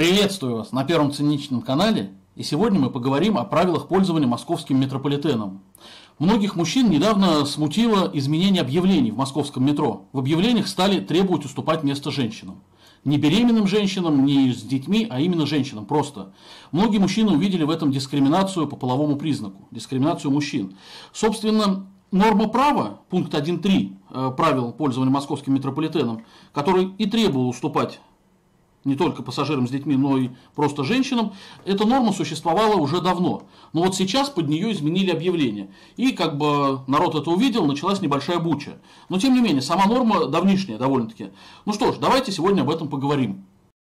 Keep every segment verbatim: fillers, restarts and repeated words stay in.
Приветствую вас на Первом циничном канале, и сегодня мы поговорим о правилах пользования московским метрополитеном. Многих мужчин недавно смутило изменение объявлений в московском метро. В объявлениях стали требовать уступать место женщинам. Не беременным женщинам, не с детьми, а именно женщинам, просто. Многие мужчины увидели в этом дискриминацию по половому признаку, дискриминацию мужчин. Собственно, норма права, пункт один точка три правил пользования московским метрополитеном, который и требовал уступать не только пассажирам с детьми, но и просто женщинам, эта норма существовала уже давно. Но вот сейчас под нее изменили объявление. И как бы народ это увидел, началась небольшая буча. Но тем не менее, сама норма давнишняя довольно-таки. Ну что ж, давайте сегодня об этом поговорим.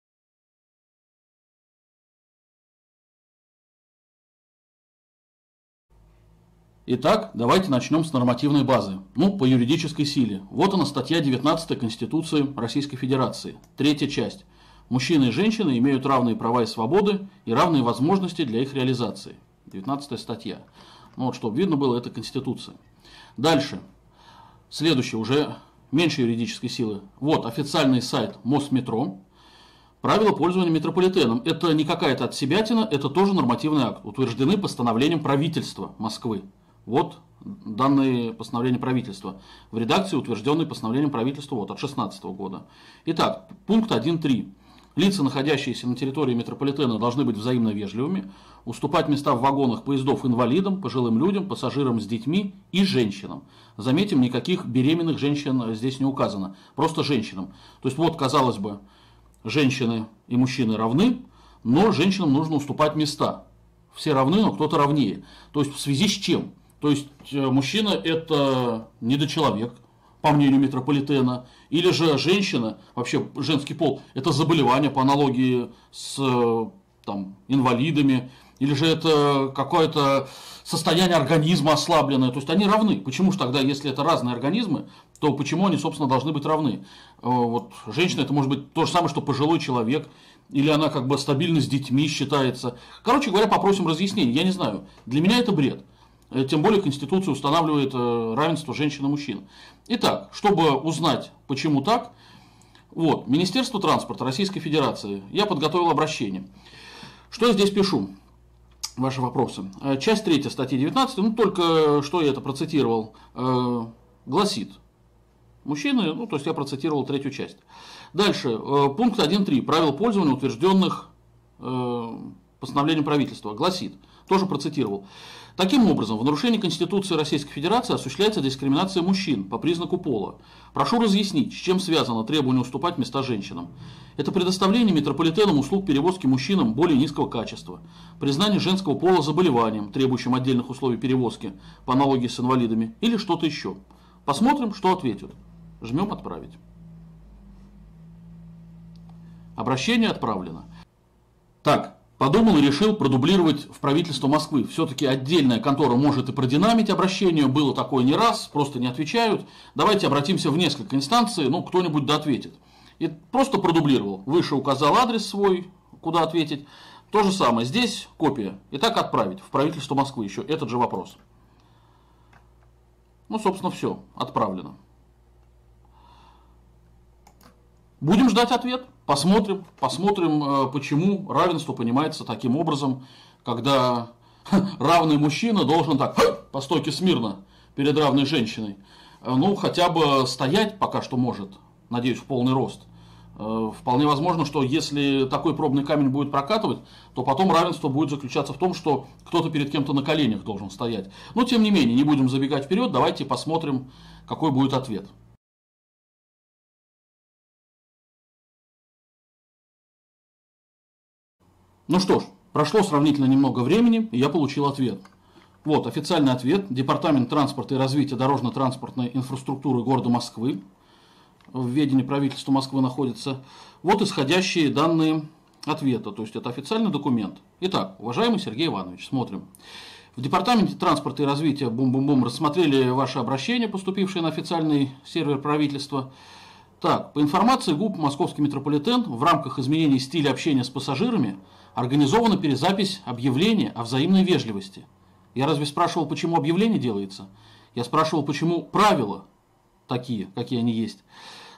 Итак, давайте начнем с нормативной базы. Ну, по юридической силе. Вот она, статья девятнадцатая Конституции Российской Федерации. Третья часть. Мужчины и женщины имеют равные права и свободы и равные возможности для их реализации. девятнадцатая статья. Ну вот, чтобы видно было, это Конституция. Дальше. Следующее, уже меньше юридической силы. Вот официальный сайт Мосметро. Правила пользования метрополитеном. Это не какая-то отсебятина, это тоже нормативный акт. Утверждены постановлением правительства Москвы. Вот данные постановления правительства. В редакции, утвержденной постановлением правительства вот, от две тысячи шестнадцатого года. Итак, пункт один точка три. Лица, находящиеся на территории метрополитена, должны быть взаимно вежливыми, уступать места в вагонах поездов инвалидам, пожилым людям, пассажирам с детьми и женщинам. Заметим, никаких беременных женщин здесь не указано, просто женщинам. То есть вот, казалось бы, женщины и мужчины равны, но женщинам нужно уступать места. Все равны, но кто-то равнее. То есть в связи с чем? То есть мужчина это недочеловек, по мнению метрополитена, или же женщина, вообще женский пол, это заболевание по аналогии с там, инвалидами, или же это какое-то состояние организма ослабленное, то есть они равны. Почему же тогда, если это разные организмы, то почему они, собственно, должны быть равны? Вот женщина это может быть то же самое, что пожилой человек, или она как бы стабильно с детьми считается. Короче говоря, попросим разъяснений, я не знаю, для меня это бред. Тем более Конституция устанавливает равенство женщин и мужчин. Итак, чтобы узнать, почему так, вот, Министерство транспорта Российской Федерации, я подготовил обращение. Что я здесь пишу? Ваши вопросы. Часть третья статьи девятнадцатой, ну только что я это процитировал, э, гласит. Мужчины, ну то есть я процитировал третью часть. Дальше, э, пункт один точка три. Правил пользования, утвержденных э, постановлением правительства, гласит. Тоже процитировал. Таким образом, в нарушении Конституции Российской Федерации осуществляется дискриминация мужчин по признаку пола. Прошу разъяснить, с чем связано требование уступать места женщинам. Это предоставление метрополитеном услуг перевозки мужчинам более низкого качества, признание женского пола заболеванием, требующим отдельных условий перевозки по аналогии с инвалидами, или что-то еще. Посмотрим, что ответят. Жмем «Отправить». Обращение отправлено. Так. Подумал и решил продублировать в правительство Москвы. Все-таки отдельная контора может и продинамить обращение. Было такое не раз, просто не отвечают. Давайте обратимся в несколько инстанций, ну кто-нибудь да ответит. И просто продублировал. Выше указал адрес свой, куда ответить. То же самое. Здесь копия. И так отправить в правительство Москвы еще этот же вопрос. Ну, собственно, все. Отправлено. Будем ждать ответ. Посмотрим, посмотрим, почему равенство понимается таким образом, когда равный мужчина должен так по стойке смирно перед равной женщиной. Ну, хотя бы стоять пока что может, надеюсь, в полный рост. Вполне возможно, что если такой пробный камень будет прокатывать, то потом равенство будет заключаться в том, что кто-то перед кем-то на коленях должен стоять. Но, тем не менее, не будем забегать вперед, давайте посмотрим, какой будет ответ. Ну что ж, прошло сравнительно немного времени, и я получил ответ. Вот официальный ответ. Департамент транспорта и развития дорожно-транспортной инфраструктуры города Москвы. В ведении правительства Москвы находится. Вот исходящие данные ответа. То есть это официальный документ. Итак, уважаемый Сергей Иванович, смотрим. В Департаменте транспорта и развития бум-бум-бум рассмотрели ваше обращение, поступившее на официальный сервер правительства. Так, по информации ГУП «Московский метрополитен» в рамках изменений стиля общения с пассажирами организована перезапись объявления о взаимной вежливости. Я разве спрашивал, почему объявление делается? Я спрашивал, почему правила такие, какие они есть.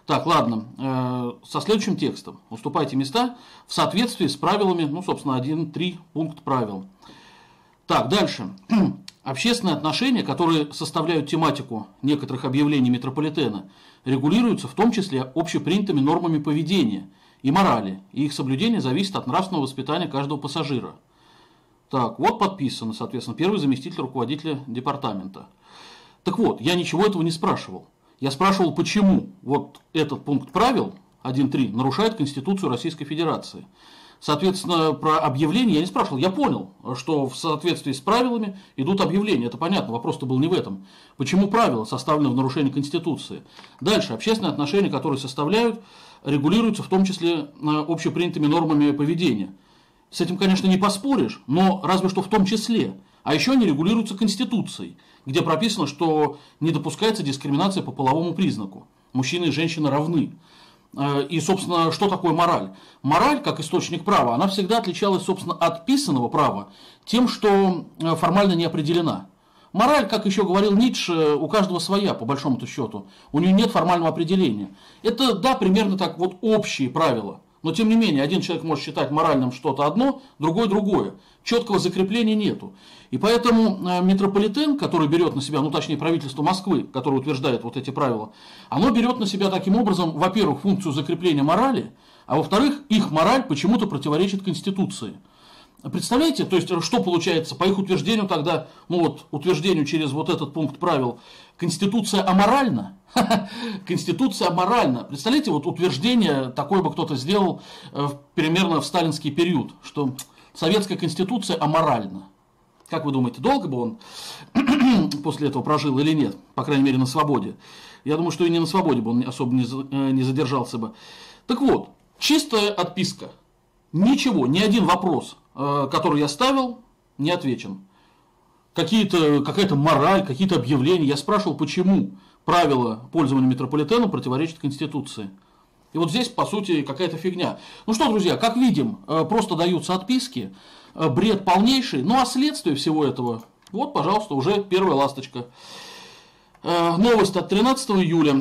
Так, ладно, э, со следующим текстом. Уступайте места в соответствии с правилами, ну, собственно, один три пункт правил. Так, дальше. Общественные отношения, которые составляют тематику некоторых объявлений метрополитена, регулируются в том числе общепринятыми нормами поведения и морали, и их соблюдение зависит от нравственного воспитания каждого пассажира. Так, вот подписано, соответственно, первый заместитель руководителя департамента. Так вот, я ничего этого не спрашивал. Я спрашивал, почему вот этот пункт правил один три нарушает Конституцию Российской Федерации. Соответственно, про объявления я не спрашивал. Я понял, что в соответствии с правилами идут объявления. Это понятно, вопрос-то был не в этом. Почему правила составлены в нарушении Конституции? Дальше. Общественные отношения, которые составляют, регулируются в том числе общепринятыми нормами поведения. С этим, конечно, не поспоришь, но разве что в том числе. А еще они регулируются Конституцией, где прописано, что не допускается дискриминация по половому признаку. Мужчины и женщины равны. И, собственно, что такое мораль? Мораль, как источник права, она всегда отличалась, собственно, от писанного права тем, что формально не определена. Мораль, как еще говорил Ницше, у каждого своя, по большому-то счету. У нее нет формального определения. Это, да, примерно так вот общие правила. Но, тем не менее, один человек может считать моральным что-то одно, другой другое. Четкого закрепления нету. И поэтому метрополитен, который берет на себя, ну точнее правительство Москвы, которое утверждает вот эти правила, оно берет на себя таким образом, во-первых, функцию закрепления морали, а во-вторых, их мораль почему-то противоречит Конституции. Представляете, то есть, что получается, по их утверждению тогда, ну вот, утверждению через вот этот пункт правил, Конституция аморальна? Конституция аморальна. Представляете, вот утверждение такое бы кто-то сделал э, примерно в сталинский период, что советская Конституция аморальна. Как вы думаете, долго бы он после этого прожил или нет? По крайней мере, на свободе. Я думаю, что и не на свободе бы он особо не задержался бы. Так вот, чистая отписка. Ничего, ни один вопрос, который я ставил, не отвечен. Какие-то, какая-то мораль, какие-то объявления. Я спрашивал, почему правила пользования метрополитеном противоречат Конституции. И вот здесь, по сути, какая-то фигня. Ну что, друзья, как видим, просто даются отписки. Бред полнейший. Ну а следствие всего этого, вот, пожалуйста, уже первая ласточка. Новость от тринадцатого июля.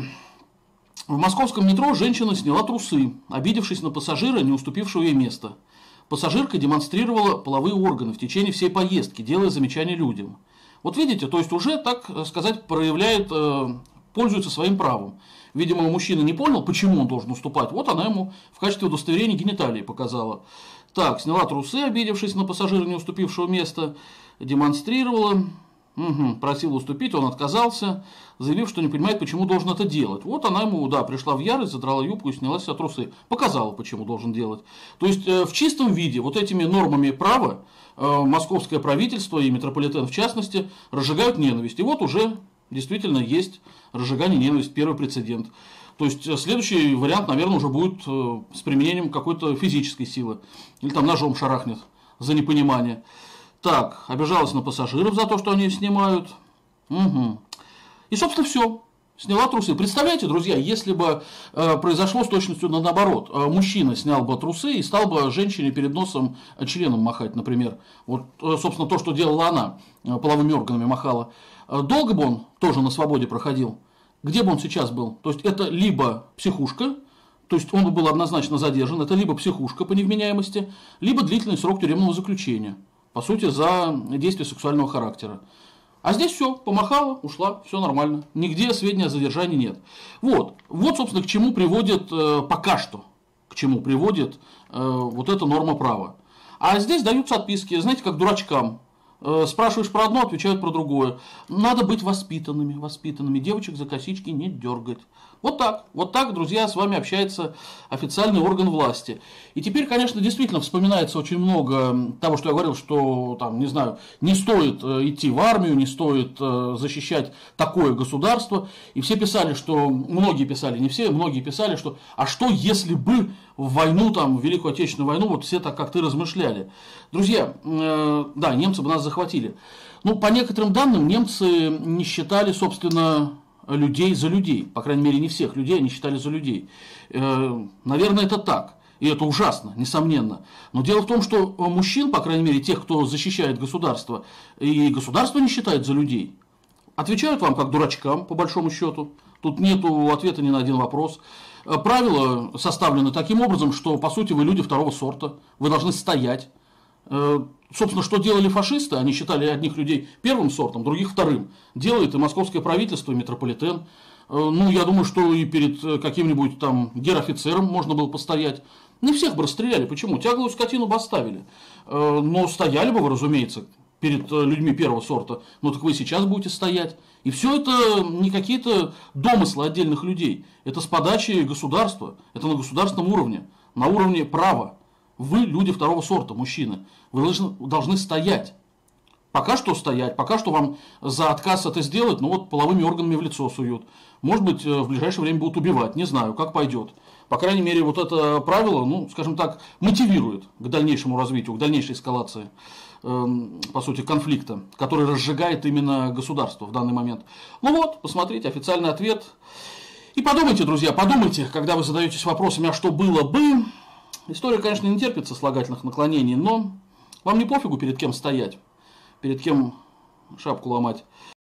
В московском метро женщина сняла трусы, обидевшись на пассажира, не уступившего ей место. Пассажирка демонстрировала половые органы в течение всей поездки, делая замечания людям. Вот видите, то есть уже, так сказать, проявляет, пользуется своим правом. Видимо, мужчина не понял, почему он должен уступать. Вот она ему в качестве удостоверения гениталии показала. Так, сняла трусы, обидевшись на пассажира, не уступившего места, демонстрировала, угу, просила уступить, он отказался, заявив, что не понимает, почему должен это делать. Вот она ему, да, пришла в ярость, задрала юбку и сняла с себя трусы. Показала, почему должен делать. То есть, в чистом виде, вот этими нормами права, московское правительство и метрополитен в частности, разжигают ненависть. И вот уже действительно есть разжигание ненависти, первый прецедент. То есть, следующий вариант, наверное, уже будет с применением какой-то физической силы. Или там ножом шарахнет за непонимание. Так, обижалась на пассажиров за то, что они снимают. Угу. И, собственно, все. Сняла трусы. Представляете, друзья, если бы э, произошло с точностью наоборот. Э, мужчина снял бы трусы и стал бы женщине перед носом членом махать, например. Вот, э, собственно, то, что делала она, э, половыми органами махала. Э, долго бы он тоже на свободе проходил? Где бы он сейчас был? То есть, это либо психушка, то есть, он бы был однозначно задержан, это либо психушка по невменяемости, либо длительный срок тюремного заключения. По сути, за действие сексуального характера. А здесь все, помахала, ушла, все нормально. Нигде сведения о задержании нет. Вот, вот, собственно, к чему приводит, э, пока что, к чему приводит э, вот эта норма права. А здесь даются отписки, знаете, как дурачкам. Э, спрашиваешь про одно, отвечают про другое. Надо быть воспитанными, воспитанными. Девочек за косички не дергать. Вот так, вот так, друзья, с вами общается официальный орган власти. И теперь, конечно, действительно вспоминается очень много того, что я говорил, что, там, не знаю, не стоит идти в армию, не стоит защищать такое государство. И все писали, что, многие писали, не все, многие писали, что, а что если бы в войну, там, в Великую Отечественную войну, вот все так, как ты, размышляли. Друзья, э, да, немцы бы нас захватили. Ну, по некоторым данным, немцы не считали, собственно, людей за людей. По крайней мере, не всех людей они считали за людей. Наверное, это так. И это ужасно, несомненно. Но дело в том, что мужчин, по крайней мере, тех, кто защищает государство, и государство не считает за людей. Отвечают вам как дурачкам, по большому счету. Тут нету ответа ни на один вопрос. Правила составлены таким образом, что, по сути, вы люди второго сорта. Вы должны стоять. Собственно, что делали фашисты? Они считали одних людей первым сортом, других вторым. Делает и московское правительство, и метрополитен. Ну, я думаю, что и перед каким-нибудь там гер-офицером можно было постоять. Не всех бы расстреляли. Почему? Тяглую скотину бы оставили. Но стояли бы вы, разумеется, перед людьми первого сорта. Ну, так вы сейчас будете стоять. И все это не какие-то домыслы отдельных людей. Это с подачи государства. Это на государственном уровне. На уровне права. Вы люди второго сорта, мужчины. Вы должны, должны стоять. Пока что стоять. Пока что вам за отказ это сделать, ну вот половыми органами в лицо суют. Может быть, в ближайшее время будут убивать. Не знаю, как пойдет. По крайней мере, вот это правило, ну, скажем так, мотивирует к дальнейшему развитию, к дальнейшей эскалации, э, по сути, конфликта, который разжигает именно государство в данный момент. Ну вот, посмотрите, официальный ответ. И подумайте, друзья, подумайте, когда вы задаетесь вопросами, а что было бы. История, конечно, не терпит сослагательных наклонений, но вам не пофигу, перед кем стоять, перед кем шапку ломать.